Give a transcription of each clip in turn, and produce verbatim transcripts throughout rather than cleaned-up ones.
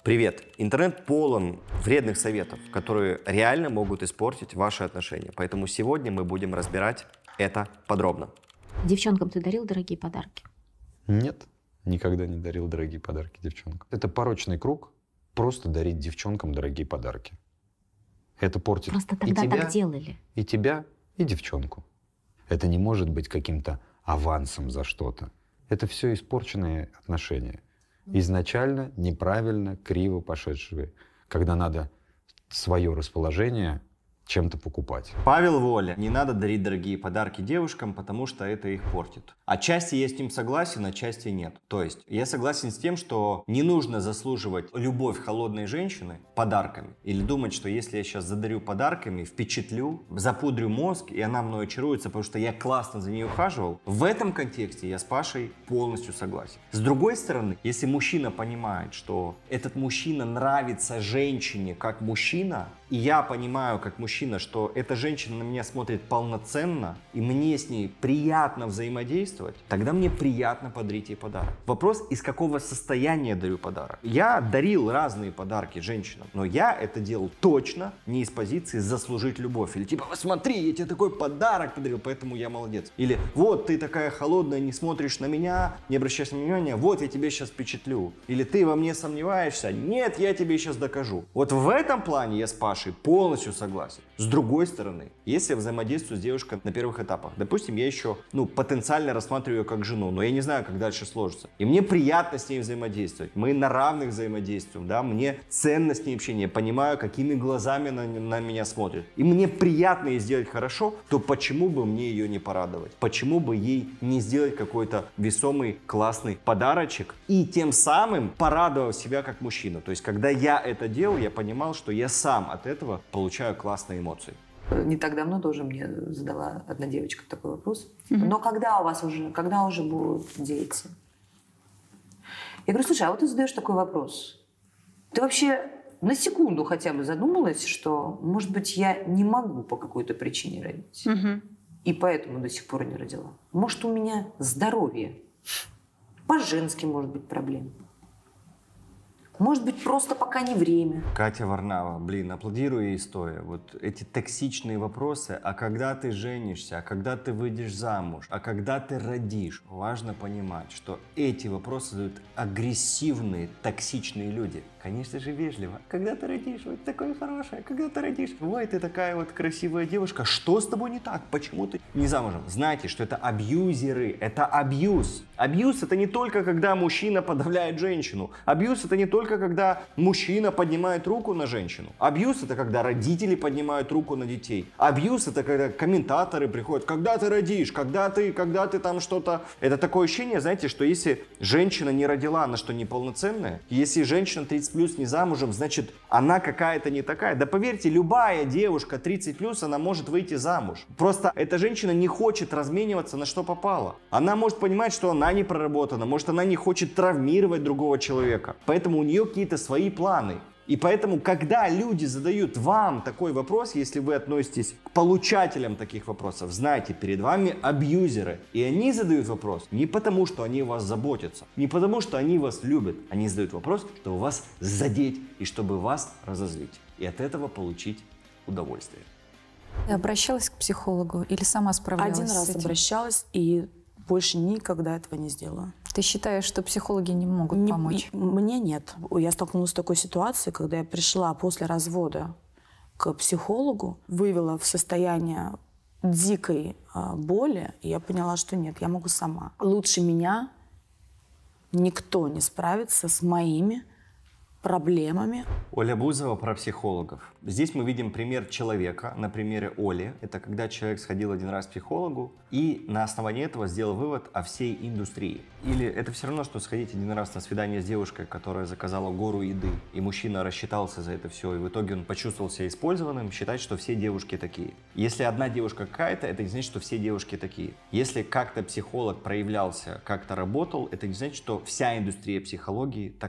Привет! Интернет полон вредных советов, которые реально могут испортить ваши отношения. Поэтому сегодня мы будем разбирать это подробно. Девчонкам ты дарил дорогие подарки? Нет, никогда не дарил дорогие подарки девчонкам. Это порочный круг, просто дарить девчонкам дорогие подарки. Это портит Просто и тогда тебя, так делали. и тебя, и девчонку. Это не может быть каким-то авансом за что-то. Это все испорченные отношения. Изначально неправильно, криво пошедшие, когда надо свое расположение чем-то покупать. Павел Воля. Не надо дарить дорогие подарки девушкам, потому что это их портит. Отчасти я с ним согласен, отчасти нет. То есть я согласен с тем, что не нужно заслуживать любовь холодной женщины подарками. Или думать, что если я сейчас задарю подарками, впечатлю, запудрю мозг, и она мной очаруется, потому что я классно за ней ухаживал. В этом контексте я с Пашей полностью согласен. С другой стороны, если мужчина понимает, что этот мужчина нравится женщине как мужчина, и я понимаю, как мужчина, что эта женщина на меня смотрит полноценно, и мне с ней приятно взаимодействовать, тогда мне приятно подарить ей подарок. Вопрос, из какого состояния дарю подарок. Я дарил разные подарки женщинам, но я это делал точно не из позиции заслужить любовь. Или типа, смотри, я тебе такой подарок подарил, поэтому я молодец. Или вот ты такая холодная, не смотришь на меня, не обращаешь на меня внимания, вот я тебе сейчас впечатлю. Или ты во мне сомневаешься, нет, я тебе сейчас докажу. Вот в этом плане я с Пашей полностью согласен. С другой стороны, если я взаимодействую с девушкой на первых этапах, допустим, я еще, ну, потенциально рассматриваю ее как жену, но я не знаю, как дальше сложится. И мне приятно с ней взаимодействовать. Мы на равных взаимодействуем, да, мне ценно с ней общение, я понимаю, какими глазами она на меня смотрит. И мне приятно ей сделать хорошо, то почему бы мне ее не порадовать? Почему бы ей не сделать какой-то весомый, классный подарочек и тем самым порадовав себя как мужчина? То есть, когда я это делал, я понимал, что я сам от этого получаю классные эмоции. Не так давно тоже мне задала одна девочка такой вопрос. Mm-hmm. Но когда у вас уже, когда уже будут дети? Я говорю, слушай, а вот ты задаешь такой вопрос. Ты вообще на секунду хотя бы задумалась, что, может быть, я не могу по какой-то причине родить? Mm-hmm. И поэтому до сих пор не родила. Может, у меня здоровье? По-женски, может быть, проблемы. Может быть, просто пока не время. Катя Варнава, блин, аплодирую ей стоя. Вот эти токсичные вопросы, а когда ты женишься, а когда ты выйдешь замуж, а когда ты родишь. Важно понимать, что эти вопросы задают агрессивные, токсичные люди. Конечно же, вежливо. Когда ты родишь, вот такое хорошее, когда ты родишь. Ой, ты такая вот красивая девушка, что с тобой не так? Почему ты не замужем? Знайте, что это абьюзеры, это абьюз. Абьюз это не только когда мужчина подавляет женщину. Абьюз это не только когда мужчина поднимает руку на женщину. Абьюз это когда родители поднимают руку на детей. Абьюз это когда комментаторы приходят, когда ты родишь, когда ты, когда ты там что-то. Это такое ощущение, знаете, что если женщина не родила, она что, неполноценная? Если женщина тридцать плюс не замужем, значит, она какая-то не такая. Да поверьте, любая девушка тридцать плюс, она может выйти замуж. Просто эта женщина не хочет размениваться на что попало. Она может понимать, что она не проработана, может, она не хочет травмировать другого человека. Поэтому у нее какие-то свои планы. И поэтому, когда люди задают вам такой вопрос, если вы относитесь к получателям таких вопросов, знайте, перед вами абьюзеры. И они задают вопрос не потому, что они о вас заботятся, не потому, что они вас любят. Они задают вопрос, чтобы вас задеть и чтобы вас разозлить. И от этого получить удовольствие. Ты обращалась к психологу или сама справлялась Один с раз этим? обращалась и больше никогда этого не сделала. Ты считаешь, что психологи не могут Не- помочь? Мне нет. Я столкнулась с такой ситуацией, когда я пришла после развода к психологу, вывела в состояние дикой а, боли, и я поняла, что нет, я могу сама. Лучше меня никто не справится с моими проблемами. Оля Бузова про психологов. Здесь мы видим пример человека на примере Оли. Это когда человек сходил один раз к психологу и на основании этого сделал вывод о всей индустрии. Или это все равно, что сходить один раз на свидание с девушкой, которая заказала гору еды, и мужчина рассчитался за это все, и в итоге он почувствовал себя использованным, считать, что все девушки такие. Если одна девушка какая-то, это не значит, что все девушки такие. Если как-то психолог проявлялся, как-то работал, это не значит, что вся индустрия психологии такова.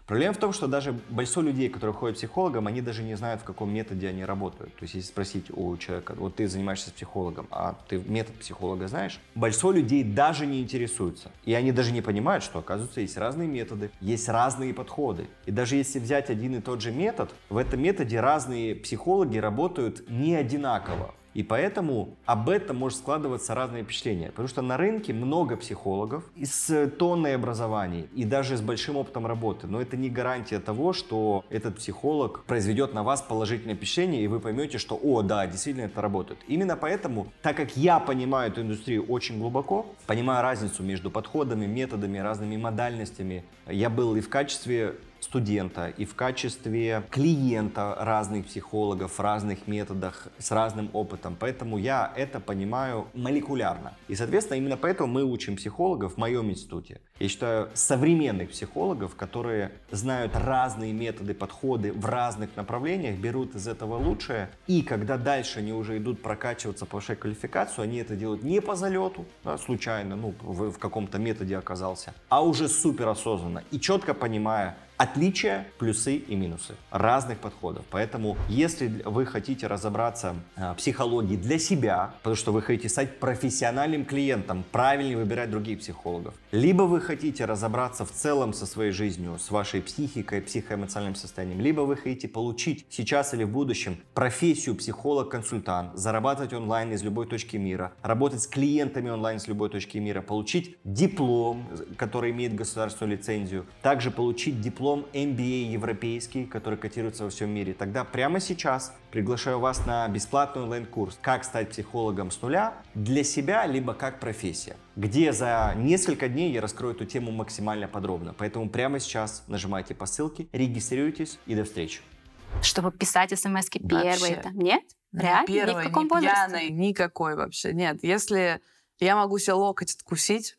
Проблема в том, что даже большинство людей, которые ходят к психологам, они даже не знают, в каком методе они работают. То есть, если спросить у человека, вот ты занимаешься с психологом, а ты метод психолога знаешь? Большинство людей даже не интересуются. И они даже не понимают, что, оказывается, есть разные методы, есть разные подходы. И даже если взять один и тот же метод, в этом методе разные психологи работают не одинаково. И поэтому об этом может складываться разные впечатления. Потому что на рынке много психологов с тонной образований и даже с большим опытом работы. Но это не гарантия того, что этот психолог произведет на вас положительное впечатление, и вы поймете, что «О, да, действительно это работает». Именно поэтому, так как я понимаю эту индустрию очень глубоко, понимаю разницу между подходами, методами, разными модальностями, я был и в качестве студента, и в качестве клиента разных психологов, в разных методах, с разным опытом. Поэтому я это понимаю молекулярно. И, соответственно, именно поэтому мы учим психологов в моем институте. Я считаю, современных психологов, которые знают разные методы, подходы в разных направлениях, берут из этого лучшее. И когда дальше они уже идут прокачиваться, повышать квалификацию, они это делают не по залету, да, случайно, ну, в, в каком-то методе оказался, а уже суперосознанно и четко понимая отличия, плюсы и минусы разных подходов. Поэтому, если вы хотите разобраться в психологии для себя, потому что вы хотите стать профессиональным клиентом, правильно выбирать других психологов, либо вы хотите разобраться в целом со своей жизнью, с вашей психикой, психоэмоциональным состоянием, либо вы хотите получить сейчас или в будущем профессию психолог-консультант, зарабатывать онлайн из любой точки мира, работать с клиентами онлайн с любой точки мира, получить диплом, который имеет государственную лицензию, также получить диплом эм би эй европейский, который котируется во всем мире, тогда прямо сейчас приглашаю вас на бесплатный онлайн-курс «Как стать психологом с нуля» для себя, либо как профессия, где за несколько дней я раскрою эту тему максимально подробно. Поэтому прямо сейчас нажимайте по ссылке, регистрируйтесь и до встречи. Чтобы писать смс-ки первые там, нет? Реально? Первый, Ни в каком не возрасте? пьяный, никакой вообще. Нет, если я могу себе локоть откусить,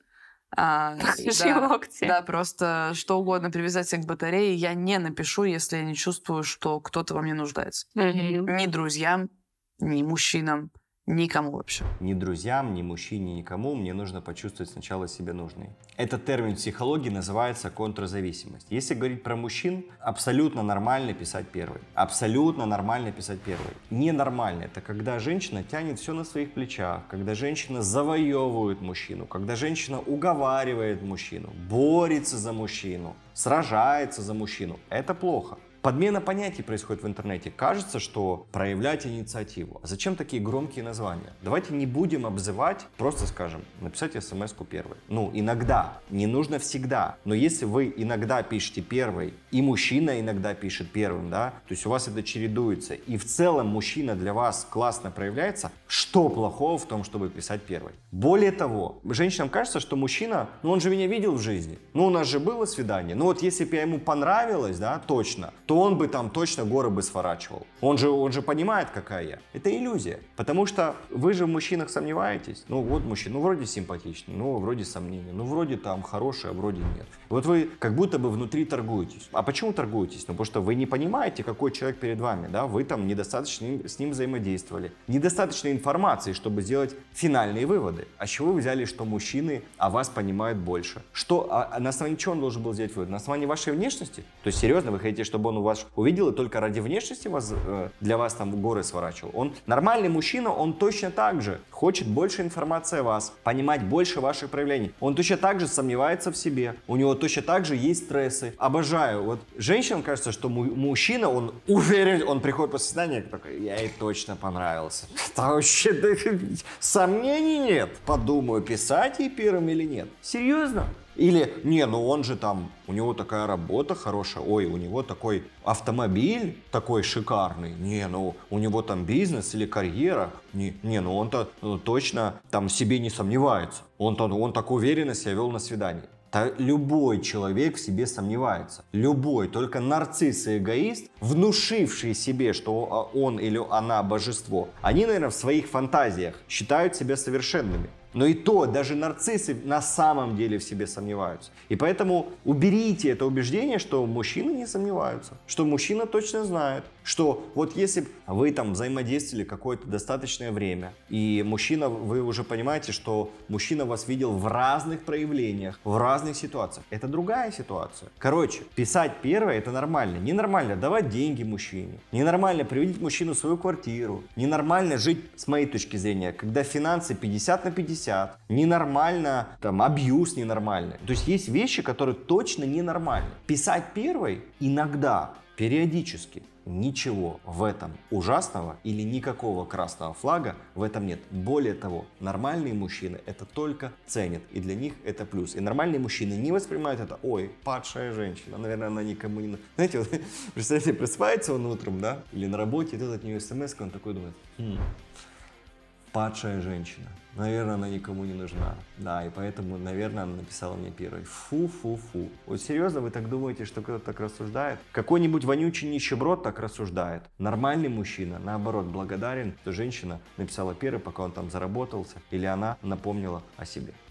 А, да, локти. да, просто что угодно привязать себя к батарее, я не напишу, если я не чувствую, что кто-то во мне нуждается. Mm-hmm. Ни друзьям, ни мужчинам, никому вообще. Ни друзьям, ни мужчине, никому. Мне нужно почувствовать сначала себя нужной. Этот термин в психологии называется контрзависимость. Если говорить про мужчин, абсолютно нормально писать первый. Абсолютно нормально писать первый. Ненормально — это когда женщина тянет все на своих плечах, когда женщина завоевывает мужчину, когда женщина уговаривает мужчину, борется за мужчину, сражается за мужчину. Это плохо. Подмена понятий происходит в интернете. Кажется, что проявлять инициативу. А зачем такие громкие названия? Давайте не будем обзывать, просто скажем, написать смс-ку первой. Ну, иногда, не нужно всегда. Но если вы иногда пишете первой, и мужчина иногда пишет первым, да, то есть у вас это чередуется, и в целом мужчина для вас классно проявляется, что плохого в том, чтобы писать первой? Более того, женщинам кажется, что мужчина, ну он же меня видел в жизни, ну у нас же было свидание, ну вот если бы я ему понравилась, да, точно, то он бы там точно горы бы сворачивал. Он же, он же понимает, какая я. Это иллюзия. Потому что вы же в мужчинах сомневаетесь. Ну вот мужчина, ну вроде симпатичный, ну вроде сомнения, ну вроде там хороший, а вроде нет. Вот вы как будто бы внутри торгуетесь. А почему торгуетесь? Ну потому что вы не понимаете, какой человек перед вами, да? Вы там недостаточно с ним взаимодействовали. Недостаточно информации, чтобы сделать финальные выводы. А с чего вы взяли, что мужчины о вас понимают больше? Что, а на основании чего он должен был сделать вывод? На основании вашей внешности? То есть серьезно, вы хотите, чтобы он у вас увидел и только ради внешности вас, э, для вас там горы сворачивал? Он нормальный мужчина, он точно так же хочет больше информации о вас, понимать больше ваших проявлений. Он точно так же сомневается в себе, у него точно так же есть стрессы. Обожаю. Вот женщинам кажется, что му- мужчина, он уверен, он приходит после свидания, такой, я ей точно понравился. Да вообще, да, сомнений нет. Подумаю, писать ей первым или нет. Серьезно? Или, не, ну он же там, у него такая работа хорошая, ой, у него такой автомобиль такой шикарный, не, ну у него там бизнес или карьера, не, не ну он-то ну, точно там в себе не сомневается, он-то, он так уверенно себя вел на свидании. Да, любой человек в себе сомневается, любой, только нарцисс и эгоист, внушившие себе, что он или она божество, они, наверное, в своих фантазиях считают себя совершенными. Но и то, даже нарциссы на самом деле в себе сомневаются. И поэтому уберите это убеждение, что мужчины не сомневаются, что мужчина точно знает, что вот если вы там взаимодействовали какое-то достаточное время, и мужчина, вы уже понимаете, что мужчина вас видел в разных проявлениях, в разных ситуациях. Это другая ситуация. Короче, писать первое — это нормально. Ненормально давать деньги мужчине. Ненормально приводить мужчину в свою квартиру. Ненормально жить, с моей точки зрения, когда финансы пятьдесят на пятьдесят. Ненормально, там, абьюз ненормальный. То есть есть вещи, которые точно ненормальны. Писать первой иногда, периодически. Ничего в этом ужасного или никакого красного флага в этом нет. Более того, нормальные мужчины это только ценят, и для них это плюс. И нормальные мужчины не воспринимают это: ой, падшая женщина, наверное, она никому не... Знаете, вот, представьте, просыпается он утром, да, или на работе, и тут от нее смс, он такой думает: хм, падшая женщина. Наверное, она никому не нужна. Да, и поэтому, наверное, она написала мне первой. Фу-фу-фу. Вот серьезно, вы так думаете, что кто-то так рассуждает? Какой-нибудь вонючий нищеброд так рассуждает. Нормальный мужчина, наоборот, благодарен, что женщина написала первой, пока он там заработался, или она напомнила о себе.